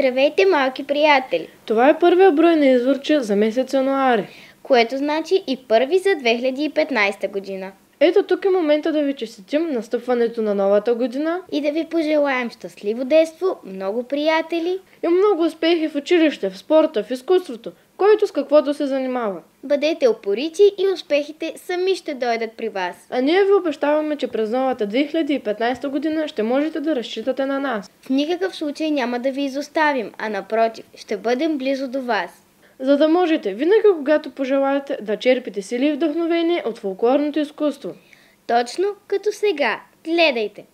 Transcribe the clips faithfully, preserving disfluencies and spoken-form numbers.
Здравейте, малки приятели! Това е първия брой на Изворче за месец януари, което значи и първи за две хиляди и петнадесета година. Ето тук е момента да ви честитим настъпването на новата година и да ви пожелаем щастливо детство, много приятели и много успехи в училище, в спорта, в изкуството, който с каквото се занимава. Бъдете упорити и успехите сами ще дойдат при вас. А ние ви обещаваме, че през новата две хиляди и петнадесета година ще можете да разчитате на нас. В никакъв случай няма да ви изоставим, а напротив, ще бъдем близо до вас. За да можете винаги, когато пожелаете, да черпите сили и вдъхновение от фолклорното изкуство. Точно като сега. Гледайте!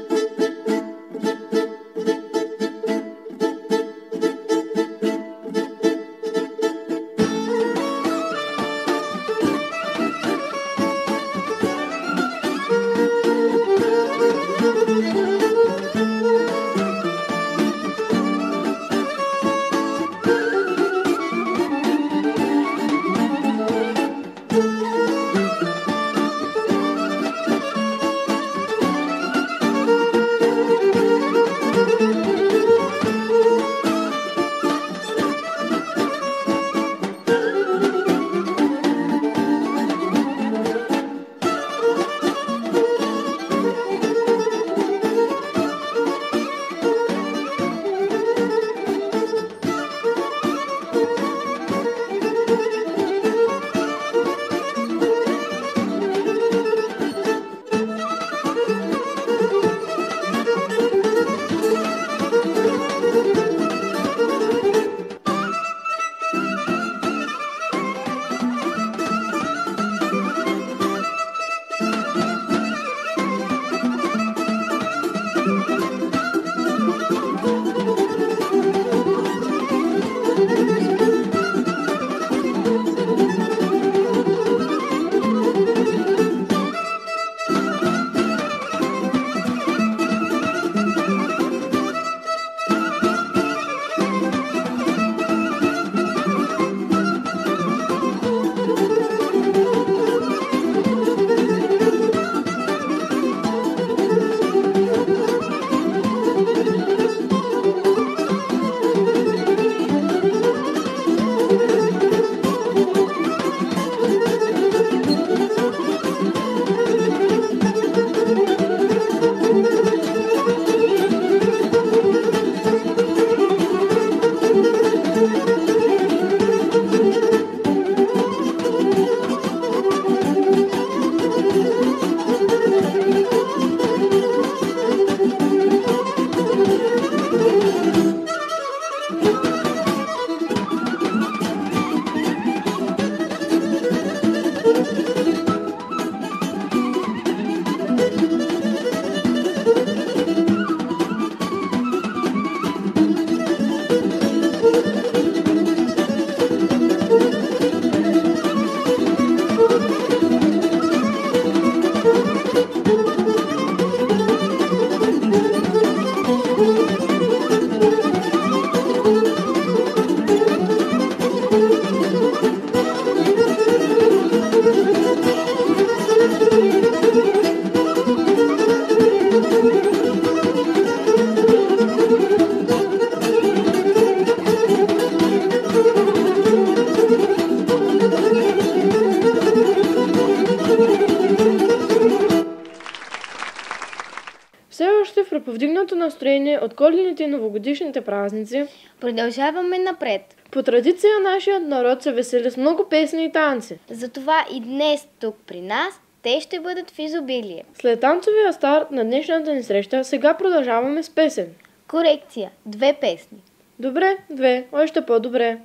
Все още в преповдигнато настроение от коледните и новогодишните празници продължаваме напред. По традиция нашият народ се весели с много песни и танци. Затова и днес тук при нас те ще бъдат в изобилие. След танцовия старт на днешната ни среща, сега продължаваме с песен. Корекция. Две песни. Добре, две. Още по-добре.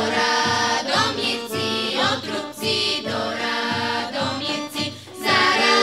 Zara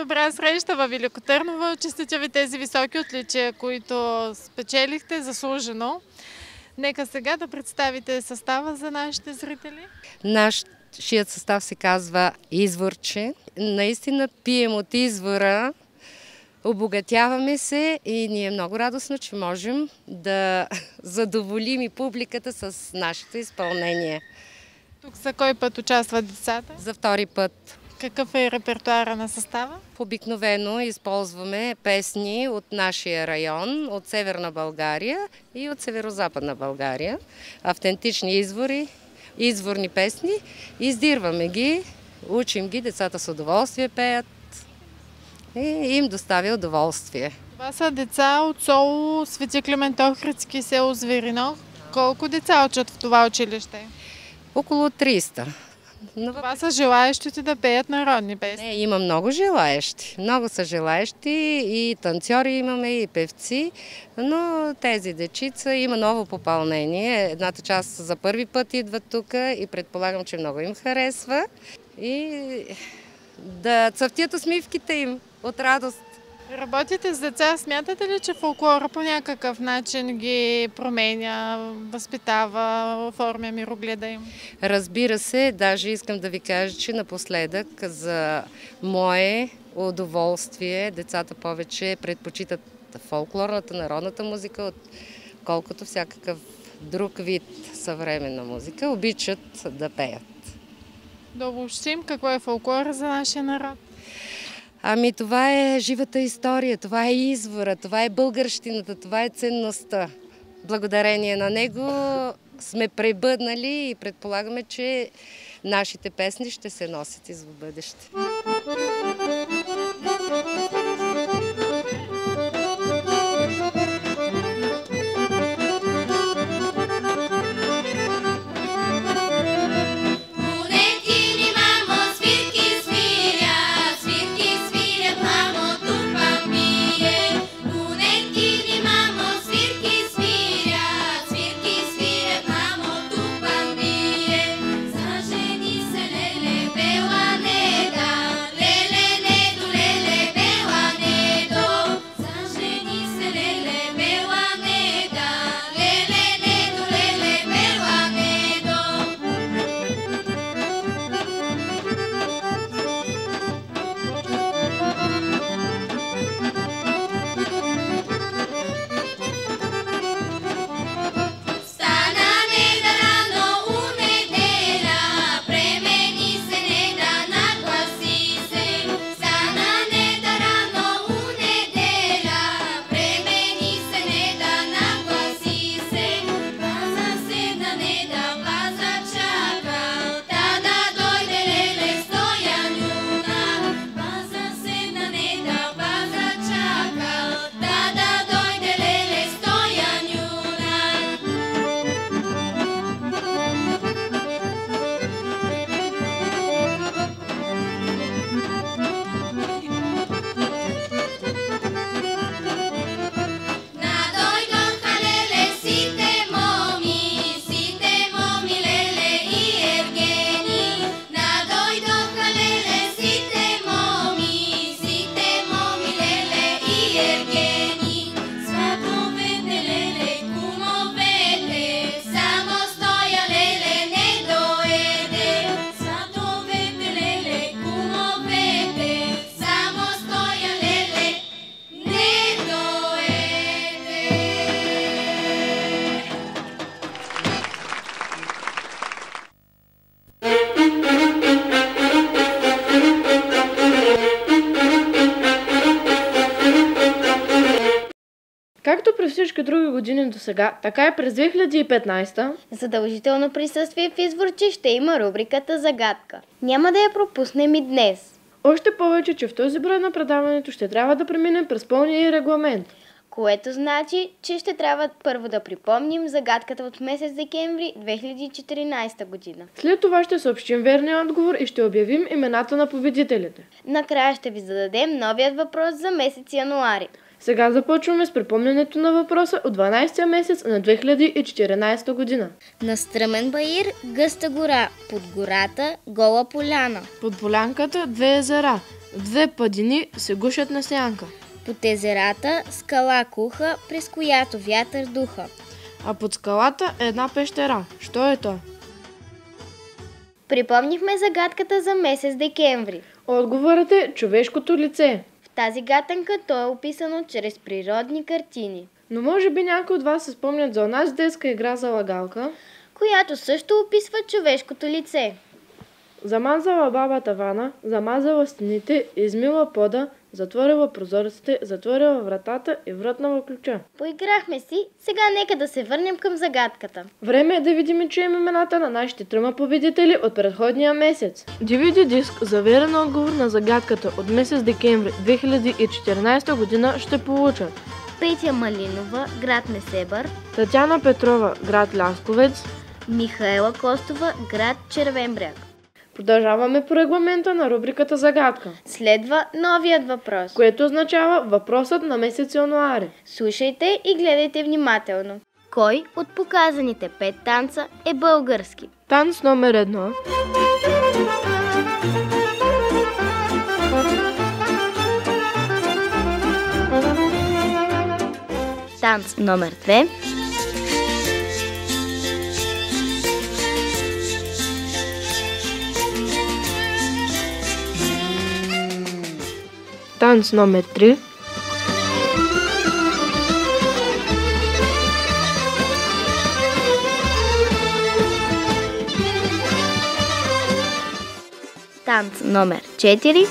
добра среща във Велико Търново. Честитя ви тези високи отличия, които спечелихте заслужено. Нека сега да представите състава за нашите зрители. Нашият състав се казва Изворче. Наистина пием от извора, обогатяваме се и ни е много радостно, че можем да задоволим и публиката с нашето изпълнение. Тук за кой път участват децата? За втори път. Какъв е репертуара на състава? Обикновено използваме песни от нашия район, от Северна България и от Северозападна България. Автентични извори, изворни песни. Издирваме ги, учим ги, децата с удоволствие пеят и им доставя удоволствие. Това са деца от село Свети Климент Охридски, село Зверино. Колко деца учат в това училище? Около триста. Но това са желаещите да пеят народни песни? Не, има много желаещи. Много са желаещи и танцори имаме, и певци, но тези дечица има ново попълнение. Едната част за първи път идват тук и предполагам, че много им харесва. И да цъфтят усмивките им от радост. Работите с деца, смятате ли, че фолклора по някакъв начин ги променя, възпитава, оформя мирогледа им? Разбира се, даже искам да ви кажа, че напоследък за мое удоволствие децата повече предпочитат фолклорната, народната музика, отколкото всякакъв друг вид съвременна музика. Обичат да пеят. Да обобщим, какво е фолклора за нашия народ? Ами това е живата история, това е извора, това е българщината, това е ценността. Благодарение на него сме пребъднали и предполагаме, че нашите песни ще се носят и за бъдеще. Както през всички други години до сега, така и през две хиляди и петнадесета задължително присъствие в Изворче ще има рубриката Загадка. Няма да я пропуснем и днес. Още повече, че в този брой на предаването ще трябва да преминем през пълния регламент. Което значи, че ще трябва първо да припомним загадката от месец декември две хиляди и четиринадесета година. След това ще съобщим верния отговор и ще обявим имената на победителите. Накрая ще ви зададем новият въпрос за месец януари. Сега започваме с припомнянето на въпроса от дванадесетия месец на две хиляди и четиринадесета година. На стръмен баир, гъста гора, под гората, гола поляна. Под полянката две езера, Две падини се гушат на сянка, Под езерата скала куха, през която вятър духа. а под скалата е една пещера. Що е то? Припомнихме загадката за месец декември. Отговорът е човешкото лице. В тази гатанка то е описано чрез природни картини, Но може би някои от вас се спомнят за онази детска игра за лагалка. която също описва човешкото лице. Замазала бабата вана, замазала стените, измила пода, затворила прозорците, затворила вратата и вратнала ключа. Поиграхме си, сега нека да се върнем към загадката. Време е да видим и чуем имената на нашите трима победители от предходния месец. ди ви ди диск за верен отговор на загадката от месец декември две хиляди и четиринадесета година ще получат Петя Малинова, град Несебър, Татяна Петрова, град Лясковец. Михаела Костова, град Червен бряг. Продължаваме по регламента на рубриката Загадка, Следва новият въпрос. което означава въпросът на месец януари. Слушайте и гледайте внимателно. Кой от показаните пет танца е български? Танц номер едно. Танц номер две. Танц номер три. Танц номер четири.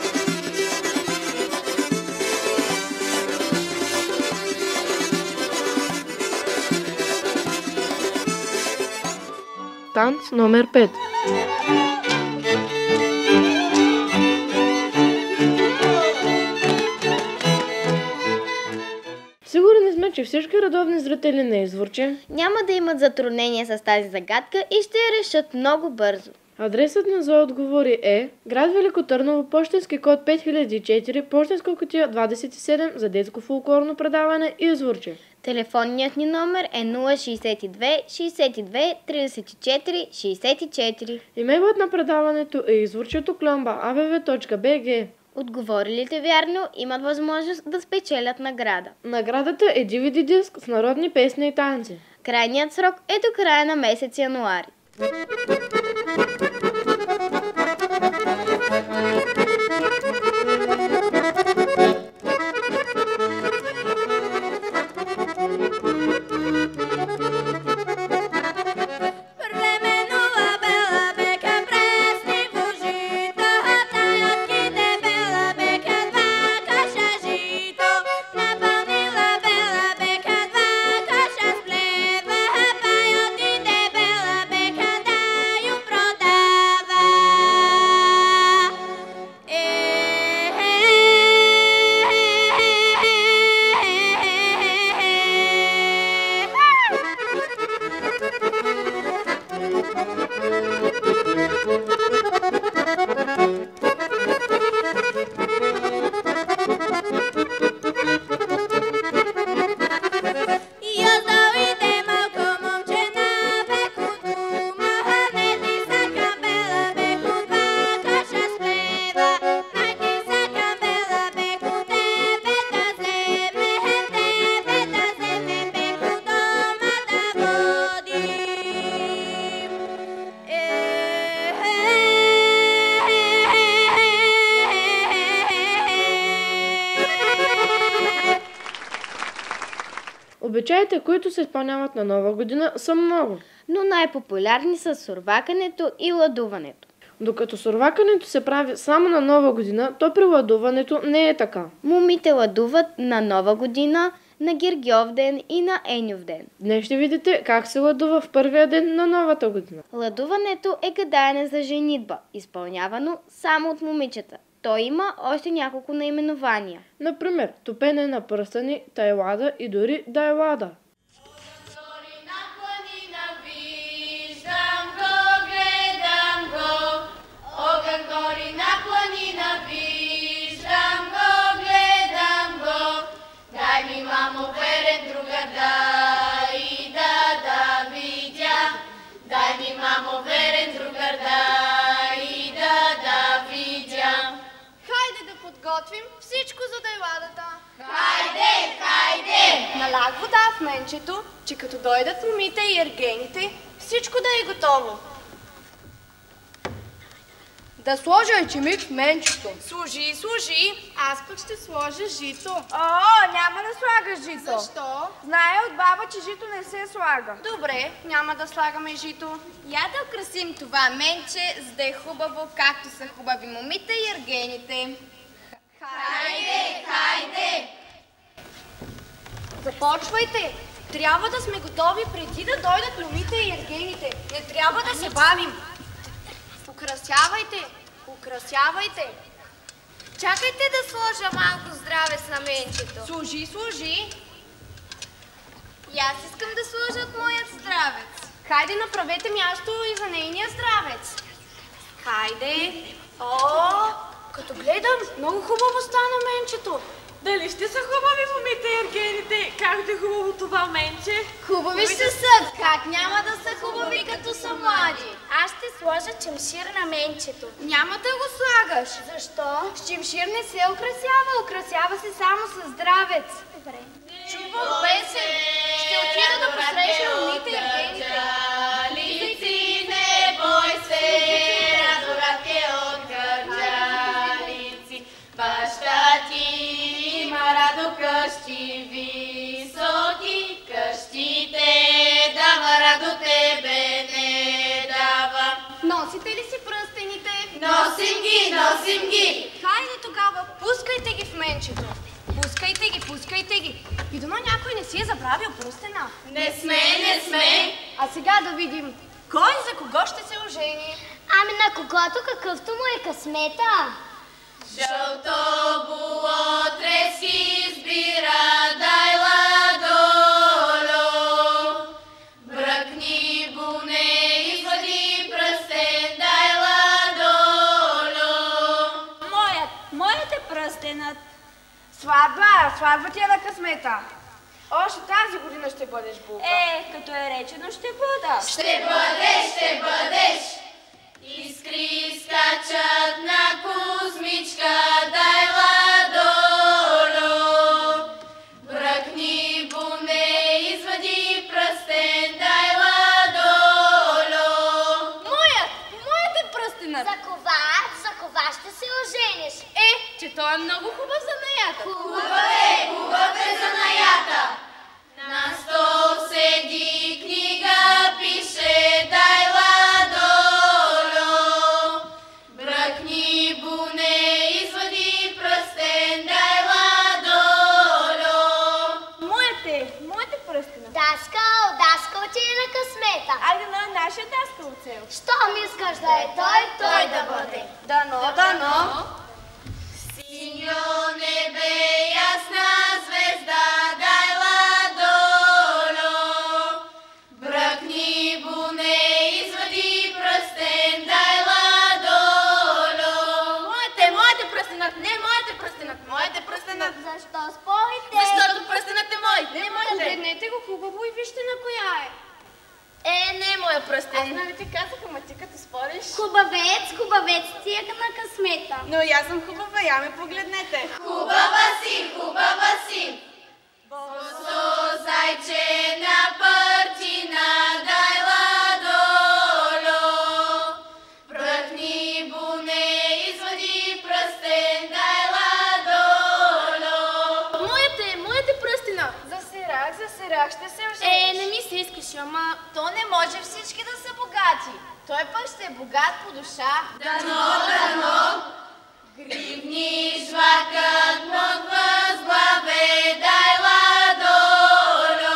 Танц номер пет. Сигурни сме, че всички редовни зрители на Изворче Няма да имат затруднения с тази загадка и ще я решат много бързо. адресът ни за отговори е град Велико Търново, пощенски код пет хиляди и четири, пощенска кутия двадесет и седем за детско фолклорно предаване Изворче. Телефонният ни номер е нула шейсет и две шейсет и две тридесет и четири шейсет и четири. Имейлът на предаването е изворчето кломба а б в точка б г. Отговорилите вярно имат възможност да спечелят награда. Наградата е ди ви ди диск с народни песни и танци. Крайният срок е до края на месец януари. Обичаите, които се изпълняват на Нова година, са много. Но най-популярни са сурвакането и ладуването. Докато сурвакането се прави само на Нова година, то при ладуването не е така. Момите ладуват на Нова година, на Гергьов ден и на Еньов ден. Днес ще видите как се ладува в първия ден на новата година. Ладуването е гадаене за женитба, изпълнявано само от момичета. Той има още няколко наименования. Например, топене на пръстени, тайлада и дори дайлада. Хайде Налях вода в менчето, че като дойдат момите и ергените, всичко да е готово. Да сложа ечемик в менчето. Служи, служи. Аз пък ще сложа жито. О, няма да слагаш жито. Защо? Знае от баба, че жито не се слага. Добре, няма да слагаме жито. Я да украсим това менче, за да е хубаво, както са хубави момите и ергените. Хайде, хайде! Започвайте! Трябва да сме готови преди да дойдат момите и ергените. Не трябва да се бавим. Украсявайте! Украсявайте! Чакайте да сложа малко здравец на менчето. Служи, служи! И аз искам да сложа от моят здравец. Хайде, направете място и за нейния здравец. Хайде! О, като гледам, много хубаво стана менчето. Дали ще са хубави момите и ергените? Как да е хубаво това менче? Хубави ще са, как няма да са хубави като са млади. Аз ще сложа чемшир на менчето. Няма да го слагаш. Защо? С чемшир не се украсява, украсява се само с здравец. Добре. Чувам песен. Ще отида да посрещна момите и ергените. Кърджалици, не бой се, радорадке от кърджалици. Баща ти има радо къщи високи, къщите дава, радо тебе не дава. Носите ли си пръстените? Носим ги, носим ги! Хайде тогава, пускайте ги в менчето. Пускайте ги, пускайте ги. И дано някой не си е забравил пръстена. Не сме, не сме! А сега да видим, кой за кого ще се ожени? Ами на когото какъвто му е късмета. Жълто було трески избира, дай ладоло. Бръкни буне, извади пръстен, дай ладоло. Моят, моят е пръстенът. Сватба, сватба ти е на късмета. Още тази година ще бъдеш булка. Е, като е речено, ще бъда. Ще бъдеш, ще бъдеш. Искри скачат на кузмичка, дай ладоло. Бръкни буне, извади пръстен, дай ладоло. Моят, моят е пръстенът. За кова, за кова ще се ожениш. Е, че той е много хубав за наята. Хубав е, хубав е за наята. На стол седи, книга пише, дай ладоло. Бръкни буне, извади пръстен, дай ладоло. Моят е, моят е пръстенът. Даскал, даскал ти е на късмета. Айде на нашия даскал цел. Щом искаш да е той, той да бъде. Дано, дано. Синьо небе, ясна звезда, дай ладоло. Бръкни буне, извади пръстен, дай ладоло. Моят е, моят е пръстенът. Не, моят е пръстенът. Моят е пръстенът. Защо спорите? Защото пръстенът е мой, не моят е. Погледнете го хубаво и вижте на коя е. Е, не е моя пръстен. Аз нали ти казах, ама ти като спориш. Хубавец, хубавец ти е на късмета. Но и аз съм хубава, я ме погледнете. Хубава си, хубава си. Босо зайче на партина, дай ладоло. Бръкни буне, извади пръстен, дай ладоло. Моят е, моят е пръстена. Засирах, засирах, ще се ожениш. Е, не ми се искаш, ама то не може всички да са богати. Той пък ще е богат по душа. Дано, дано. Гривни жвакат, мъква с главе, дай ладоло.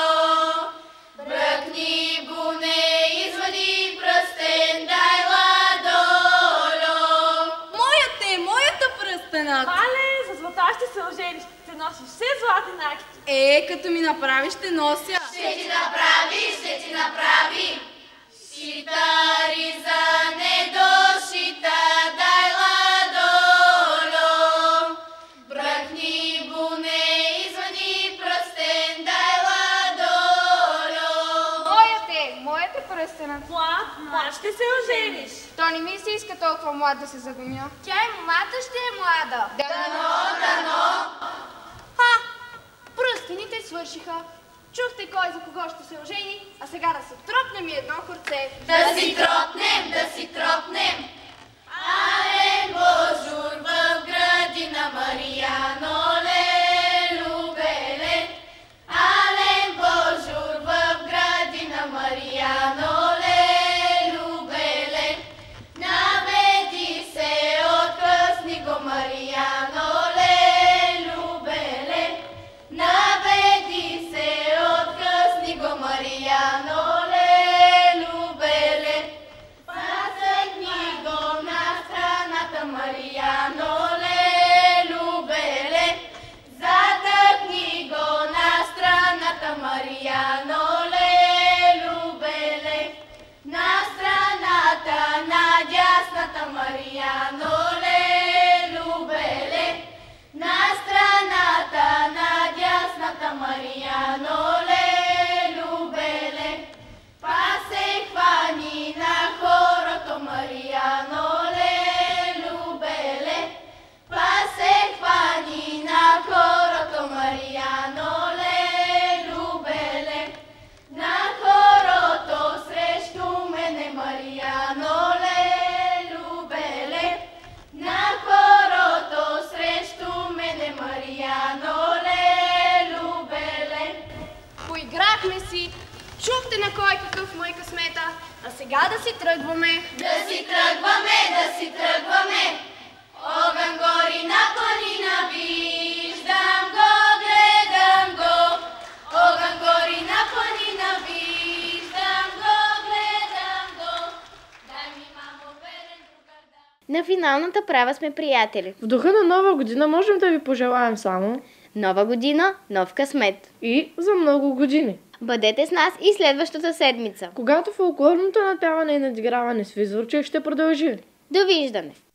Бръкни буне, извади пръстен, дай ладоло. Моят е, моята пръстена. Але, за злата ще се ожениш. Ще носиш все златни накити. Е, като ми направиш, ще нося. Ще ти направи, ще ти направи. Шитари за недошита, дай ладоло. Бръкни буне, извади пръстен, дай ладоло. Моят е, моят е пръстенът. Млад, млад ще се ожениш. То не ми се иска толкова млад да се загоня. Тя и момата ще е млада. Дано, дано. Ха! Пръстените свършиха. Чухте кой за кого ще се ожени, а сега да си тропнем и едно хорце. Да си тропнем, да си тропнем. Ален Божур в градина Марияно лелюбеле. Ален Божур в градина Марияно лелюбеле. Наведи се откъсни го Марияно лелюбеле. Наведи се откъсни го Марияно лелюбеле. Пасъкни го на страната Марияно лелюбеле. Затъкни го на страната Марияно лелюбеле. На страната на дясната Марияно лелюбеле. На страната на дясната Марияно лелюбеле. Пасе хвани на хорото Марияно лелюбеле. Пасе хвани на хорото Марияно лелюбеле. На хорото срещу мене Марияно лелюбеле. На хорото срещу мене Марияно лелюбеле. Поиграхме си, чухте на кой какъв му е късмета, а сега да си тръгваме. Да си тръгваме, да си тръгваме. Огън гори на планина, виждам го, гледам го. Огън гори на планина, виждам го, гледам го. Дай ми, мамо, верен другар, дай. На финалната права сме приятели. В духа на нова година можем да ви пожелаем само Нова година, нов късмет. и за много години. Бъдете с нас и следващата седмица. Когато фолклорното напяване и надиграване с визорче ще продължи. Довиждане!